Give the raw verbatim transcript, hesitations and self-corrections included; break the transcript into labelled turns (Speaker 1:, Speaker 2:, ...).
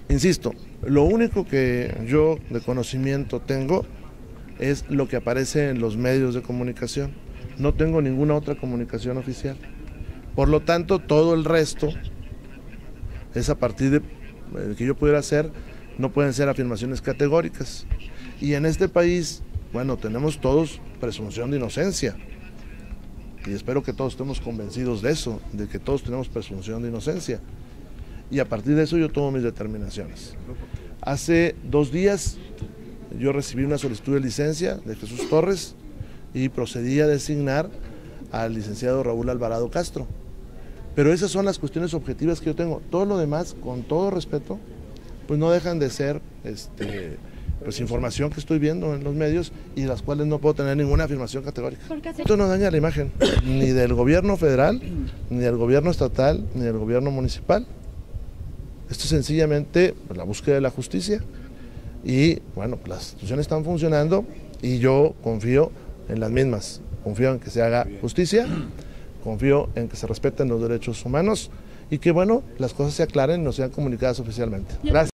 Speaker 1: Insisto, lo único que yo de conocimiento tengo es lo que aparece en los medios de comunicación. No tengo ninguna otra comunicación oficial. Por lo tanto, todo el resto es a partir de eh, que yo pudiera hacer, no pueden ser afirmaciones categóricas. Y en este país, bueno, tenemos todos presunción de inocencia. Y espero que todos estemos convencidos de eso, de que todos tenemos presunción de inocencia. Y a partir de eso yo tomo mis determinaciones. Hace dos días yo recibí una solicitud de licencia de Jesús Torres y procedí a designar al licenciado Raúl Alvarado Castro. Pero esas son las cuestiones objetivas que yo tengo. Todo lo demás, con todo respeto, pues no dejan de ser este, pues información que estoy viendo en los medios y de las cuales no puedo tener ninguna afirmación categórica. Esto no daña la imagen ni del gobierno federal, ni del gobierno estatal, ni del gobierno municipal. Esto es sencillamente pues, la búsqueda de la justicia y bueno, pues, las instituciones están funcionando y yo confío en las mismas. Confío en que se haga justicia, confío en que se respeten los derechos humanos y que bueno, las cosas se aclaren y nos sean comunicadas oficialmente. Gracias.